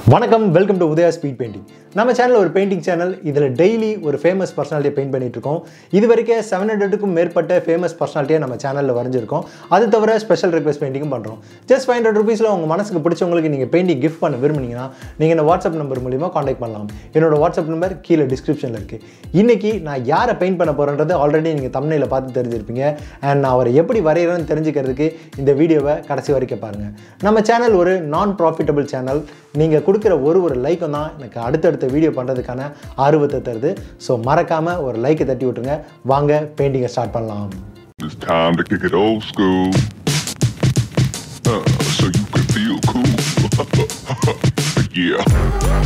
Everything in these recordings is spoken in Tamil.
வணக்கம் welcome to Udaya speed painting. நம்ம சேனல் ஒரு பெயிண்டிங் சேனல். இதில் டெய்லி ஒரு ஃபேமஸ் பர்சனாலிட்டியை பெயிண்ட் பண்ணிட்டு இருக்கோம். இது வரைக்கும் 700க்கும் மேற்பட்ட ஃபேமஸ் பர்சனாலிட்டியை நம்ம சேனலில் வரைஞ்சிருக்கோம். அது தவிர ஸ்பெஷல் ரிக்வெஸ்ட் பெயிண்டிங்கும் பண்ணுறோம். ஜஸ்ட் 500 rupeesல உங்கள் மனசுக்கு பிடிச்சவங்களுக்கு நீங்கள் பெயிண்டிங் கிஃப்ட் பண்ண விரும்புனீங்கன்னா நீங்கள் இந்த வாட்ஸ்அப் நம்பர் மூலிமா காண்டாக்ட் பண்ணலாம். என்னோட வாட்ஸ்அப் நம்பர் கீழே டிஸ்கிரிப்ஷனில் இருக்குது. இன்றைக்கி நான் யாரை பெயிண்ட் பண்ண போகிறேன்றது ஆல்ரெடி நீங்கள் தம்ப்நெயில பார்த்து தெரிஞ்சிருப்பீங்க. அண்ட் நான் அவரை எப்படி வரைகிறேன்னு தெரிஞ்சுக்கிறதுக்கு இந்த வீடியோவை கடைசி வரைக்கும் பாருங்கள். நம்ம சேனல் ஒரு நான் ப்ராஃபிட்டபிள் சேனல். நீங்கள் கொடுக்குற ஒரு லைக்கும் தான் எனக்கு அடுத்தடுத்த வீடியோ பண்ணுறதுக்கான ஆர்வத்தை தருது. ஸோ மறக்காமல் ஒரு லைக்கை தட்டி விட்டுருங்க. வாங்க பெயிண்டிங்கை ஸ்டார்ட் பண்ணலாம். It's time to kick it old school, so you can feel cool. Yeah.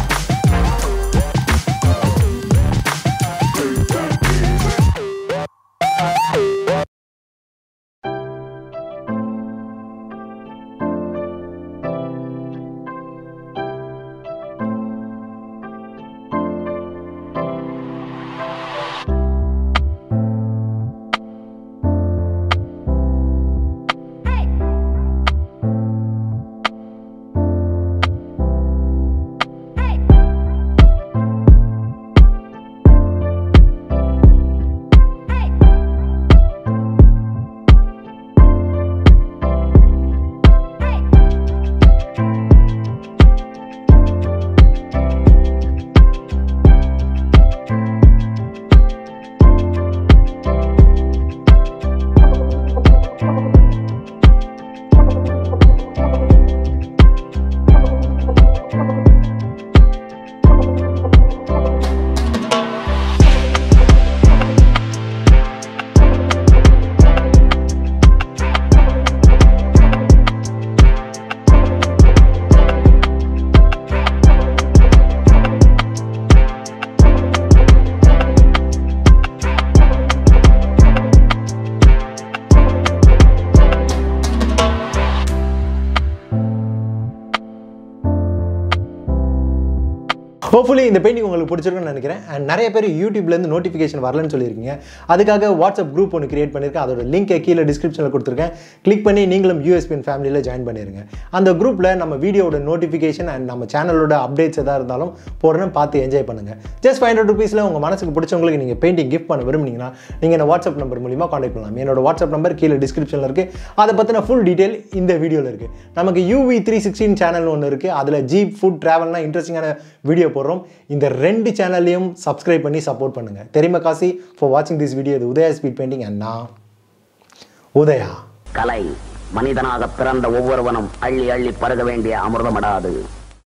Hopefully இந்த பெயிண்டிங் உங்களுக்கு பிடிச்சிருக்குன்னு நினைக்கிறேன். அண்ட் நிறைய பேர் யூடியூப்லேருந்து நோட்டிஃபிகேஷன் வரலன்னு சொல்லியிருக்கீங்க. அதுக்காக வாட்ஸ்அப் குரூப் ஒன்று கிரியேட் பண்ணியிருக்கேன். அதோட லிங்கை கீழே டிஸ்கிரிப்ஷனில் கொடுத்துருக்கேன். கிளிக் பண்ணி நீங்களும் யூஎஸ்பிஎன் ஃபேமிலியில் ஜாயின் பண்ணிடுங்க. அந்த குரூப்பில் நம்ம வீடியோட நோட்டிஃபிகேஷன் அண்ட் நம்ம சேனலோட அப்டேட்ஸ் எதாக இருந்தாலும் போடுறேன்னு பார்த்து என்ஜாய் பண்ணுங்கள். ஜஸ்ட் 500 rupeesல உங்கள் மனசுக்கு பிடிச்சவங்களுக்கு நீங்கள் பெயிண்டிங் கிஃப்ட் பண்ண விரும்புனீங்கன்னா நீங்கள் இந்த வாட்ஸ்அப் நம்பர் மூலிமா காண்டாக்ட் பண்ணலாம். என்னோட வாட்ஸ்அப் நம்பர் கீழே டிஸ்கிரிப்ஷனில் இருக்குது. அதை பற்றின ஃபுல் டீட்டெயில் இந்த வீடியோவில் இருக்குது. நமக்கு UV316 சேனல் ஒன்று இருக்குது. அதில் ஜீப் ஃபுட் ட்ராவல்னால் இன்ட்ரெஸ்டிங்கான வீடியோ போடுறோம். இந்த 2 சேனல்லையும் சப்ஸ்கிரைப் பண்ணி சப்போர்ட் பண்ணுங்க. தெரியுமா காசி ஃபார் வாட்சிங் திஸ் வீடியோ. இது உதயா ஸ்பீட் பெயிண்டிங் அண்ட் நான் உதயா. கலை மனிதனாக பிறந்த ஒவ்வொருவனும் அள்ளி அள்ளி பருக வேண்டிய அமிர்தமடாது.